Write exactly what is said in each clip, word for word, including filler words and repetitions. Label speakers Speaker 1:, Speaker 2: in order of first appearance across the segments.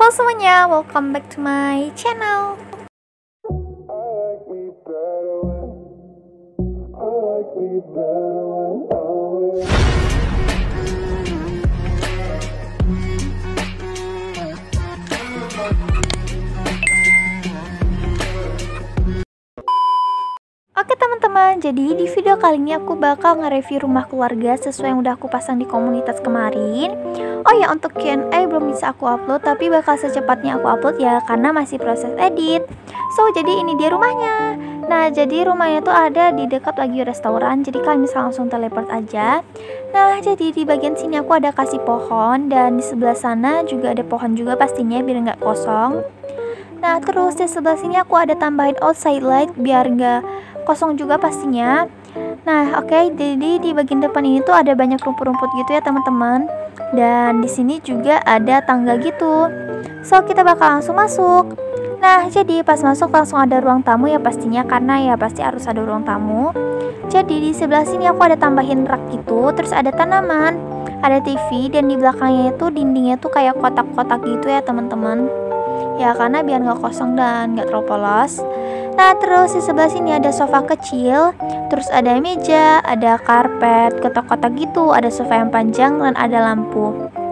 Speaker 1: Halo semuanya, welcome back to my channel. Oke teman-teman, jadi di video kali ini aku bakal nge-review rumah keluarga sesuai yang udah aku pasang di komunitas kemarin. Oh ya, untuk Q and A belum bisa aku upload, tapi bakal secepatnya aku upload ya, karena masih proses edit. So, jadi ini dia rumahnya. Nah, jadi rumahnya tuh ada di dekat lagi restoran, jadi kalian bisa langsung teleport aja. Nah, jadi di bagian sini aku ada kasih pohon, dan di sebelah sana juga ada pohon juga pastinya biar nggak kosong. Nah, terus di sebelah sini aku ada tambahin outside light biar nggak kosong juga pastinya. Nah, oke, okay, jadi di bagian depan ini tuh ada banyak rumput-rumput gitu ya teman-teman. Dan di sini juga ada tangga gitu. So, kita bakal langsung masuk. Nah, jadi pas masuk langsung ada ruang tamu ya pastinya, karena ya pasti harus ada ruang tamu. Jadi di sebelah sini aku ada tambahin rak gitu, terus ada tanaman, ada T V, dan di belakangnya itu dindingnya tuh kayak kotak-kotak gitu ya teman-teman. Ya, karena biar nggak kosong dan nggak terlalu polos. Nah, terus di sebelah sini ada sofa kecil, terus ada meja, ada karpet, kotak-kotak gitu, ada sofa yang panjang dan ada lampu.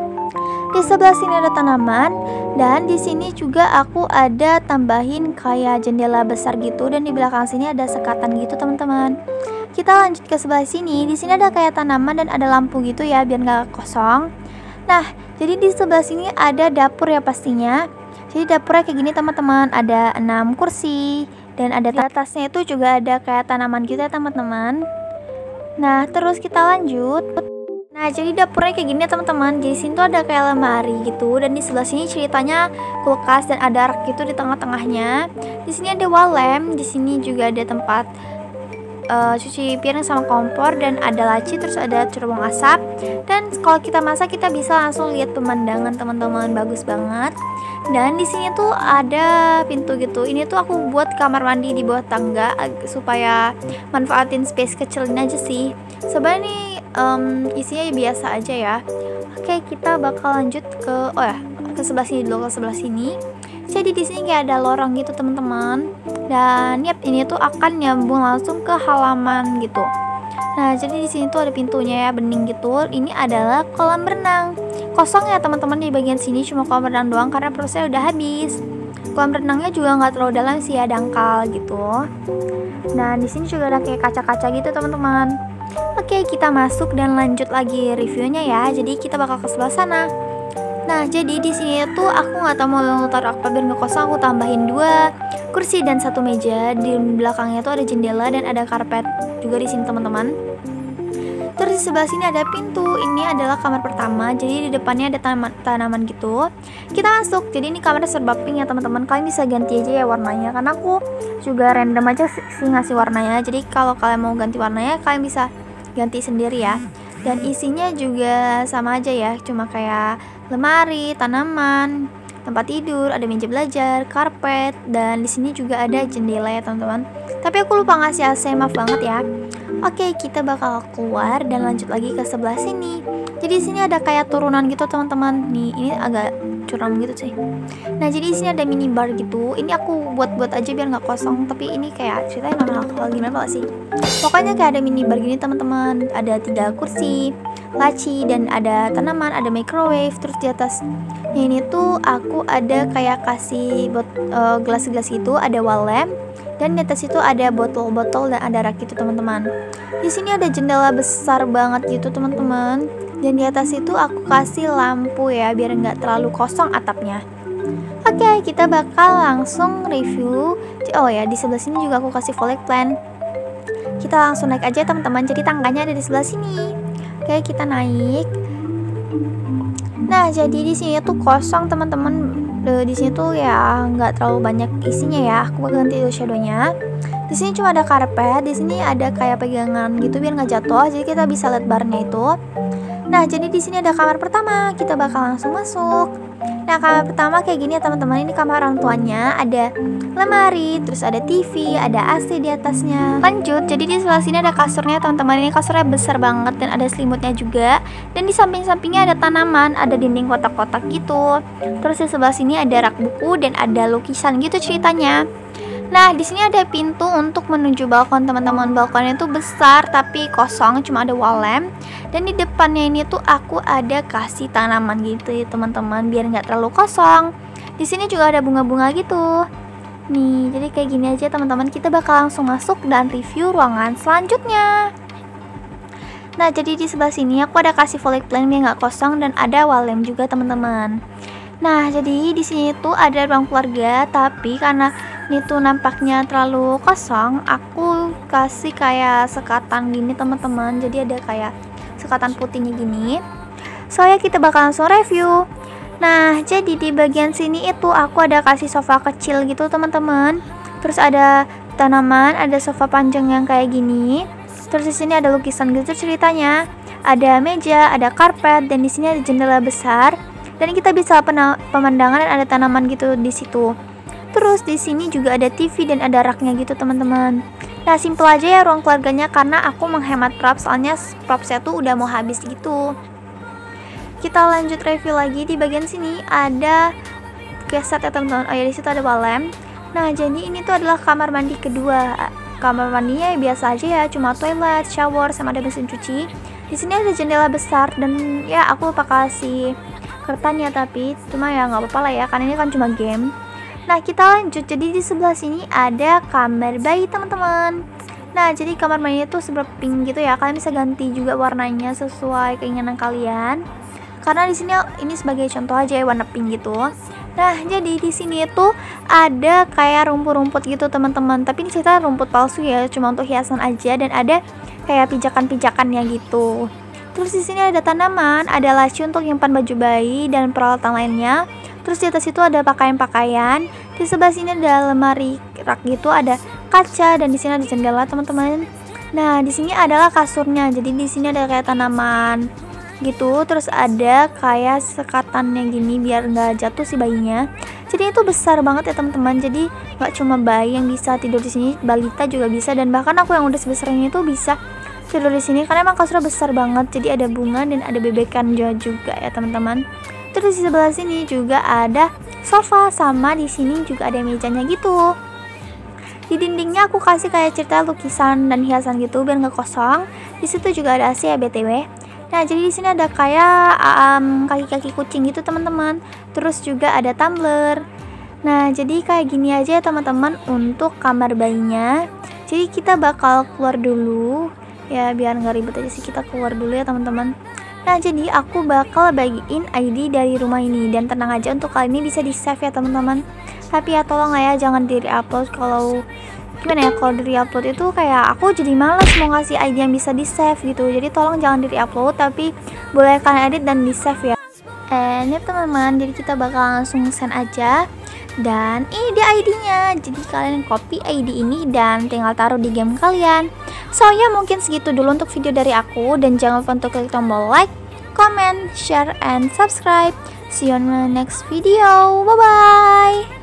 Speaker 1: Di sebelah sini ada tanaman, dan di sini juga aku ada tambahin kayak jendela besar gitu, dan di belakang sini ada sekatan gitu teman-teman. Kita lanjut ke sebelah sini. Di sini ada kayak tanaman dan ada lampu gitu ya biar nggak kosong. Nah, jadi di sebelah sini ada dapur ya pastinya. Jadi dapurnya kayak gini teman-teman, ada enam kursi dan ada di atasnya itu juga ada kayak tanaman gitu ya teman-teman. Nah, terus kita lanjut. Nah, jadi dapurnya kayak gini teman-teman. Di sini tuh ada kayak lemari gitu, dan di sebelah sini ceritanya kulkas dan ada rak gitu di tengah-tengahnya. Di sini ada wall lamp, di sini juga ada tempat uh, cuci piring sama kompor, dan ada laci, terus ada cerobong asap. Dan kalau kita masak kita bisa langsung lihat pemandangan teman-teman, bagus banget. Dan di sini tuh ada pintu gitu. Ini tuh aku buat kamar mandi di bawah tangga supaya manfaatin space kecilin aja sih. Sebenarnya nih um, isinya biasa aja ya. Oke, kita bakal lanjut ke oh ya ke sebelah sini dulu, ke sebelah sini. Jadi di sini kayak ada lorong gitu teman-teman. Dan yap, ini tuh akan nyambung langsung ke halaman gitu. Nah, jadi di sini tuh ada pintunya ya, bening gitu. Ini adalah kolam renang. Kosong ya teman-teman di bagian sini, cuma kolam renang doang karena prosesnya udah habis. Kolam renangnya juga nggak terlalu dalam sih ya, dangkal gitu. Nah, di sini juga ada kayak kaca-kaca gitu teman-teman. Oke, kita masuk dan lanjut lagi reviewnya ya. Jadi kita bakal ke sebelah sana. Nah, jadi di sini tuh aku nggak tahu mau taruh apa biar nggak kosong, aku tambahin dua kursi dan satu meja. Di belakangnya tuh ada jendela dan ada karpet juga di sini teman-teman. Terus di sebelah sini ada pintu. Ini adalah kamar pertama. Jadi di depannya ada tanaman, tanaman gitu. Kita masuk. Jadi ini kamarnya serba pink ya teman-teman. Kalian bisa ganti aja ya warnanya, karena aku juga random aja sih ngasih warnanya. Jadi kalau kalian mau ganti warnanya, kalian bisa ganti sendiri ya. Dan isinya juga sama aja ya, cuma kayak lemari, tanaman, tempat tidur, ada meja belajar, karpet, dan di sini juga ada jendela ya teman-teman. Tapi aku lupa ngasih A C, maaf banget ya. Oke, kita bakal keluar dan lanjut lagi ke sebelah sini. Jadi di sini ada kayak turunan gitu teman-teman. Nih, ini agak curam gitu sih. Nah, jadi di sini ada minibar gitu. Ini aku buat-buat aja biar nggak kosong. Tapi ini kayak ceritanya non alkohol gimana sih? Pokoknya kayak ada minibar gini teman-teman. Ada tiga kursi, laci, dan ada tanaman, ada microwave. Terus di atas ini tuh aku ada kayak kasih bot, uh, gelas-gelas gitu. Ada wall lamp. Dan di atas itu ada botol-botol dan ada rak gitu teman-teman. Di sini ada jendela besar banget gitu teman-teman. Dan di atas itu aku kasih lampu ya biar nggak terlalu kosong atapnya. Oke, kita bakal langsung review. Oh ya, di sebelah sini juga aku kasih volley plan. Kita langsung naik aja teman-teman. Jadi tangganya ada di sebelah sini. Oke, kita naik. Nah, jadi di sini tuh kosong teman-teman. Di sini tuh ya nggak terlalu banyak isinya ya. Aku bakal ganti shadownya. Di sini cuma ada karpet. Di sini ada kayak pegangan gitu biar nggak jatuh. Jadi kita bisa lihat barnya itu. Nah, jadi di sini ada kamar pertama. Kita bakal langsung masuk. Nah, kamar pertama kayak gini ya teman-teman. Ini kamar orang tuanya, ada lemari, terus ada T V, ada A C di atasnya. Lanjut, jadi di sebelah sini ada kasurnya teman-teman. Ini kasurnya besar banget dan ada selimutnya juga. Dan di samping-sampingnya ada tanaman, ada dinding kotak-kotak gitu. Terus di sebelah sini ada rak buku dan ada lukisan gitu ceritanya. Nah, di sini ada pintu untuk menuju balkon teman-teman. Balkonnya itu besar tapi kosong, cuma ada wall lamp. Dan di depannya ini tuh aku ada kasih tanaman gitu ya teman-teman, biar nggak terlalu kosong. Di sini juga ada bunga-bunga gitu. Nih, jadi kayak gini aja teman-teman. Kita bakal langsung masuk dan review ruangan selanjutnya. Nah, jadi di sebelah sini aku ada kasih volley plant yang nggak kosong dan ada wall lamp juga teman-teman. Nah, jadi di sini tuh ada ruang keluarga, tapi karena ini tuh nampaknya terlalu kosong, aku kasih kayak sekatan gini teman-teman. Jadi ada kayak sekatan putihnya gini. Soalnya kita bakal langsung review. Nah, jadi di bagian sini itu aku ada kasih sofa kecil gitu teman-teman. Terus ada tanaman, ada sofa panjang yang kayak gini. Terus di sini ada lukisan gitu ceritanya. Ada meja, ada karpet, dan di sini ada jendela besar. Dan kita bisa pemandangan dan ada tanaman gitu di situ. Terus di sini juga ada T V dan ada raknya gitu teman-teman. Nah, simple aja ya ruang keluarganya karena aku menghemat props, soalnya propsnya tuh udah mau habis gitu. Kita lanjut review lagi. Di bagian sini ada keset ya teman-teman. Oh ya, di situ ada wall lamp. Nah, jadi ini tuh adalah kamar mandi kedua. Kamar mandinya ya biasa aja ya, cuma toilet, shower, sama ada mesin cuci. Di sini ada jendela besar dan ya aku lupa kasih kertannya, tapi cuma ya nggak apa-apa lah ya, karena ini kan cuma game. Nah, kita lanjut. Jadi di sebelah sini ada kamar bayi teman-teman. Nah, jadi kamar mandinya tuh sebelah pink gitu ya. Kalian bisa ganti juga warnanya sesuai keinginan kalian. Karena di sini ini sebagai contoh aja ya, warna pink gitu. Nah, jadi di sini tuh ada kayak rumput-rumput gitu teman-teman. Tapi ini cerita rumput palsu ya, cuma untuk hiasan aja, dan ada kayak pijakan-pijakannya gitu. Terus di sini ada tanaman, ada laci untuk nyimpan baju bayi dan peralatan lainnya. Terus di atas itu ada pakaian-pakaian. Di sebelah sini ada lemari rak gitu, ada kaca, dan di sini ada jendela teman-teman. Nah, di sini adalah kasurnya. Jadi di sini ada kayak tanaman gitu. Terus ada kayak sekatannya gini biar nggak jatuh si bayinya. Jadi itu besar banget ya teman-teman. Jadi nggak cuma bayi yang bisa tidur di sini, balita juga bisa, dan bahkan aku yang udah sebesar ini tuh bisa tidur di sini karena emang kasurnya besar banget. Jadi ada bunga dan ada bebekan juga ya teman-teman. Terus di sebelah sini juga ada sofa, sama di sini juga ada mejanya gitu. Di dindingnya aku kasih kayak cerita lukisan dan hiasan gitu biar nggak kosong. Di situ juga ada A C ya B T W. Nah, jadi di sini ada kayak um, kaki-kaki kucing gitu teman-teman. Terus juga ada tumbler. Nah, jadi kayak gini aja ya teman-teman untuk kamar bayinya. Jadi kita bakal keluar dulu. Ya, biar nggak ribet aja sih, kita keluar dulu ya teman-teman. Nah, jadi aku bakal bagiin I D dari rumah ini, dan tenang aja untuk kali ini bisa di save ya teman-teman. Tapi ya tolong lah ya jangan di re-upload. Kalau gimana ya, kalau di re-upload itu kayak aku jadi males mau ngasih I D yang bisa di save gitu. Jadi tolong jangan di re-upload, tapi boleh kalian edit dan di save ya. Eh, ini teman-teman, jadi kita bakal langsung send aja. Dan ini dia I D-nya. Jadi kalian copy I D ini dan tinggal taruh di game kalian. So ya, mungkin segitu dulu untuk video dari aku, dan jangan lupa untuk klik tombol like, comment, share, and subscribe. See you on the next video. Bye bye.